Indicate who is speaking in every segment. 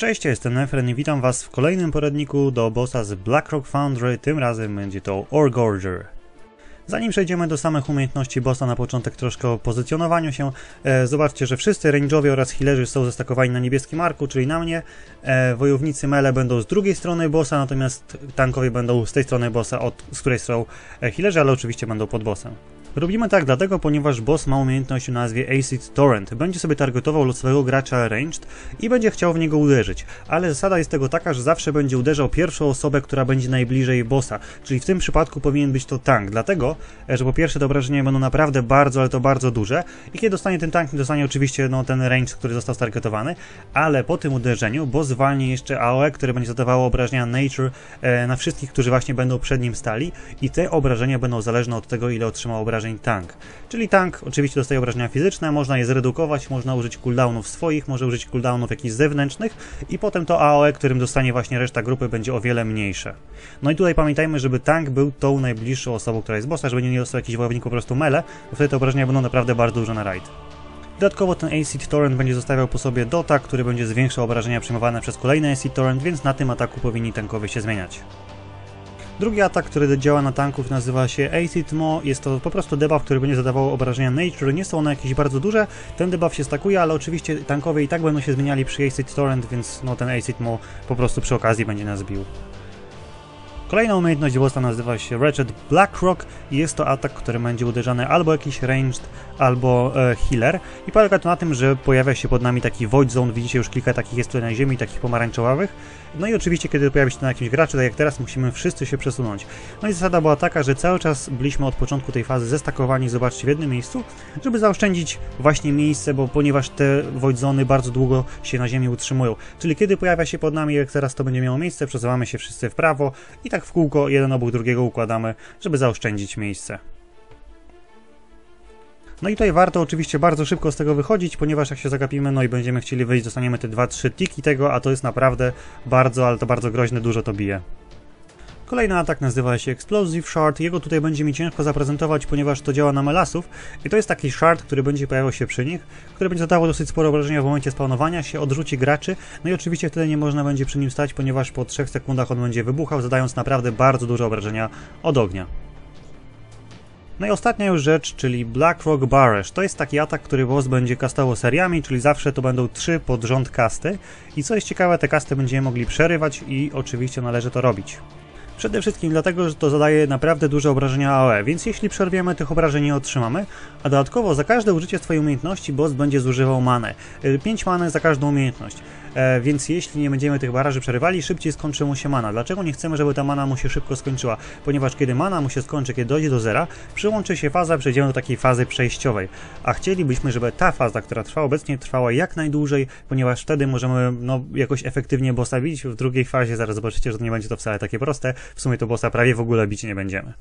Speaker 1: Cześć, ja jestem Nefren i witam was w kolejnym poradniku do bossa z Blackrock Foundry, tym razem będzie to Orgorger. Zanim przejdziemy do samych umiejętności bossa, na początek troszkę o pozycjonowaniu się. Zobaczcie, że wszyscy range'owie oraz healerzy są zestakowani na niebieskim arku, czyli na mnie. Wojownicy melee będą z drugiej strony bossa, natomiast tankowie będą z tej strony bossa, z której są healerzy, ale oczywiście będą pod bossem. Robimy tak dlatego, ponieważ boss ma umiejętność o nazwie Acid Torrent. Będzie sobie targetował losowego gracza ranged i będzie chciał w niego uderzyć. Ale zasada jest tego taka, że zawsze będzie uderzał pierwszą osobę, która będzie najbliżej bossa. Czyli w tym przypadku powinien być to tank. Dlatego, że po pierwsze te obrażenia będą naprawdę bardzo, ale to bardzo duże. I kiedy dostanie ten tank, dostanie oczywiście ten range, który został stargetowany. Ale po tym uderzeniu boss zwalni jeszcze AOE, które będzie zadawało obrażenia Nature na wszystkich, którzy właśnie będą przed nim stali. I te obrażenia będą zależne od tego, ile otrzymał obrażeń tank. Czyli tank oczywiście dostaje obrażenia fizyczne, można je zredukować, można użyć cooldownów swoich, może użyć cooldownów jakichś zewnętrznych i potem to AOE, którym dostanie właśnie reszta grupy, będzie o wiele mniejsze. No i tutaj pamiętajmy, żeby tank był tą najbliższą osobą, która jest bossa, żeby nie dostał jakiś wojownik po prostu melee, bo wtedy te obrażenia będą naprawdę bardzo duże na raid. Dodatkowo ten Acid Torrent będzie zostawiał po sobie Dota, który będzie zwiększał obrażenia przyjmowane przez kolejny Acid Torrent, więc na tym ataku powinni tankowie się zmieniać. Drugi atak, który działa na tanków, nazywa się Acid Maw. Jest to po prostu debuff, który będzie zadawał obrażenia Nature. Nie są one jakieś bardzo duże, ten debuff się stakuje, ale oczywiście tankowie i tak będą się zmieniali przy Acid Torrent, więc ten Acid Maw po prostu przy okazji będzie nas bił. Kolejna umiejętność bossa nazywa się Wretched Blackrock i jest to atak, który będzie uderzany albo jakiś ranged, albo healer. I polega to na tym, że pojawia się pod nami taki Void Zone, widzicie już kilka takich jest tutaj na ziemi, takich pomarańczowych. No i oczywiście kiedy pojawi się to na jakimś graczu, tak jak teraz, musimy wszyscy się przesunąć. No i zasada była taka, że cały czas byliśmy od początku tej fazy zestakowani, zobaczcie, w jednym miejscu, żeby zaoszczędzić właśnie miejsce, bo ponieważ te Void Zony bardzo długo się na ziemi utrzymują. Czyli kiedy pojawia się pod nami, jak teraz to będzie miało miejsce, przesuwamy się wszyscy w prawo i tak w kółko jeden obok drugiego układamy, żeby zaoszczędzić miejsce. No i tutaj warto oczywiście bardzo szybko z tego wychodzić, ponieważ jak się zagapimy, no i będziemy chcieli wyjść, dostaniemy te 2-3 tiki tego, a to jest naprawdę bardzo, ale to bardzo groźne, dużo to bije. Kolejny atak nazywa się Explosive Shard. Jego tutaj będzie mi ciężko zaprezentować, ponieważ to działa na melasów. I to jest taki shard, który będzie pojawiał się przy nich, który będzie zadawał dosyć sporo obrażenia w momencie spawnowania się, odrzuci graczy. No i oczywiście wtedy nie można będzie przy nim stać, ponieważ po 3 sekundach on będzie wybuchał, zadając naprawdę bardzo dużo obrażenia od ognia. No i ostatnia już rzecz, czyli Blackrock Barrage. To jest taki atak, który boss będzie kastował seriami, czyli zawsze to będą 3 pod rząd kasty. I co jest ciekawe, te kasty będziemy mogli przerywać i oczywiście należy to robić. Przede wszystkim dlatego, że to zadaje naprawdę duże obrażenia AOE, więc jeśli przerwiemy, tych obrażeń nie otrzymamy, a dodatkowo za każde użycie swojej umiejętności boss będzie zużywał manę. 5 many za każdą umiejętność. Więc jeśli nie będziemy tych baraży przerywali, szybciej skończy mu się mana. Dlaczego nie chcemy, żeby ta mana mu się szybko skończyła? Ponieważ kiedy mana mu się skończy, kiedy dojdzie do zera, przyłączy się faza, przejdziemy do takiej fazy przejściowej. A chcielibyśmy, żeby ta faza, która trwa obecnie, trwała jak najdłużej, ponieważ wtedy możemy jakoś efektywnie bossa bić. W drugiej fazie zaraz zobaczycie, że nie będzie to wcale takie proste. W sumie to bossa prawie w ogóle bić nie będziemy.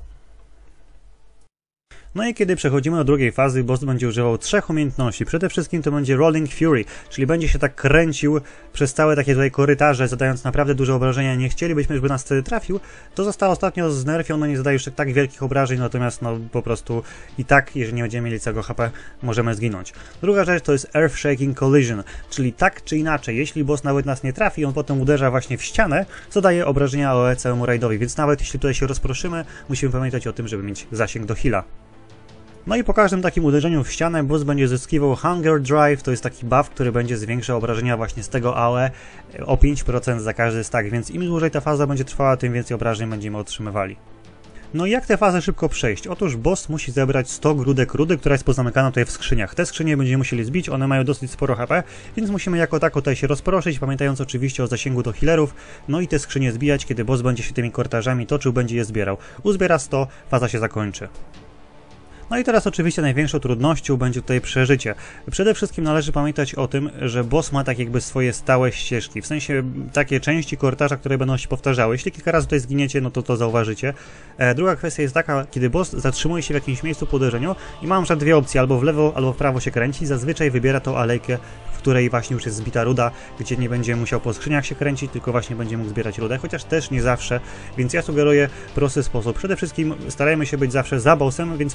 Speaker 1: No i kiedy przechodzimy do drugiej fazy, boss będzie używał 3 umiejętności. Przede wszystkim to będzie Rolling Fury, czyli będzie się tak kręcił przez całe takie tutaj korytarze, zadając naprawdę duże obrażenia. Nie chcielibyśmy, żeby nas wtedy trafił. To zostało ostatnio znerfione, nie zadaje już tak wielkich obrażeń, natomiast po prostu i tak, jeżeli nie będziemy mieli całego HP, możemy zginąć. Druga rzecz to jest Earth Shaking Collision, czyli tak czy inaczej, jeśli boss nawet nas nie trafi, on potem uderza właśnie w ścianę, zadaje obrażenia AOE całemu raidowi, więc nawet jeśli tutaj się rozproszymy, musimy pamiętać o tym, żeby mieć zasięg do heala. No i po każdym takim uderzeniu w ścianę boss będzie zyskiwał Hunger Drive, to jest taki buff, który będzie zwiększał obrażenia właśnie z tego AOE o 5% za każdy stack, więc im dłużej ta faza będzie trwała, tym więcej obrażeń będziemy otrzymywali. No i jak tę fazę szybko przejść? Otóż boss musi zebrać 100 grudek rudy, która jest pozamykana tutaj w skrzyniach. Te skrzynie będziemy musieli zbić, one mają dosyć sporo HP, więc musimy jako tako tutaj się rozproszyć, pamiętając oczywiście o zasięgu do healerów, no i te skrzynie zbijać, kiedy boss będzie się tymi korytarzami toczył, będzie je zbierał. Uzbiera 100, faza się zakończy. No i teraz oczywiście największą trudnością będzie tutaj przeżycie. Przede wszystkim należy pamiętać o tym, że boss ma tak jakby swoje stałe ścieżki, w sensie takie części korytarza, które będą się powtarzały. Jeśli kilka razy tutaj zginiecie, no to zauważycie. Druga kwestia jest taka, kiedy boss zatrzymuje się w jakimś miejscu po uderzeniu i ma na przykład dwie opcje, albo w lewo, albo w prawo się kręci, zazwyczaj wybiera tą alejkę, w której właśnie już jest zbita ruda, gdzie nie będzie musiał po skrzyniach się kręcić, tylko właśnie będzie mógł zbierać rudę, chociaż też nie zawsze, więc ja sugeruję prosty sposób. Przede wszystkim starajmy się być zawsze za bossem, więc wtedy wiemy,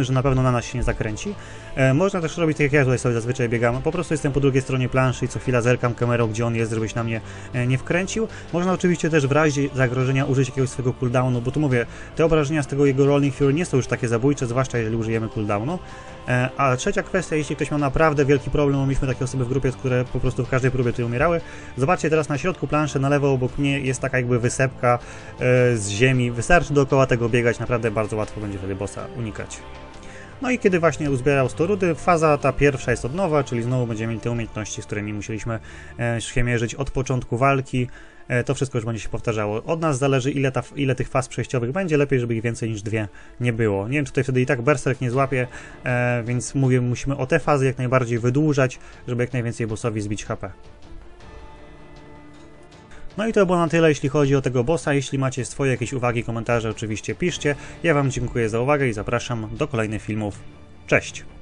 Speaker 1: że na pewno na nas się nie zakręci. Można też robić tak jak ja tutaj sobie zazwyczaj biegam, po prostu jestem po drugiej stronie planszy i co chwila zerkam kamerą, gdzie on jest, żebyś na mnie nie wkręcił. Można oczywiście też w razie zagrożenia użyć jakiegoś swojego cooldownu, bo tu mówię, te obrażenia z tego jego Rolling Fury nie są już takie zabójcze, zwłaszcza jeżeli użyjemy cooldownu. A trzecia kwestia, jeśli ktoś miał naprawdę wielki problem, bo mieliśmy takie osoby w grupie, które po prostu w każdej próbie tutaj umierały. Zobaczcie teraz na środku planszy, na lewo obok mnie jest taka jakby wysepka z ziemi. Wystarczy dookoła tego biegać, naprawdę bardzo łatwo będzie wtedy bossa unikać. No i kiedy właśnie uzbierał 100 rudy, faza ta pierwsza jest od nowa, czyli znowu będziemy mieli te umiejętności, z którymi musieliśmy się mierzyć od początku walki. To wszystko już będzie się powtarzało. Od nas zależy, ile tych faz przejściowych będzie. Lepiej, żeby ich więcej niż 2 nie było. Nie wiem, czy tutaj wtedy i tak berserk nie złapie, więc mówię, musimy o te fazy jak najbardziej wydłużać, żeby jak najwięcej bossowi zbić HP. No i to było na tyle, jeśli chodzi o tego bossa. Jeśli macie swoje jakieś uwagi, komentarze, oczywiście piszcie. Ja Wam dziękuję za uwagę i zapraszam do kolejnych filmów. Cześć!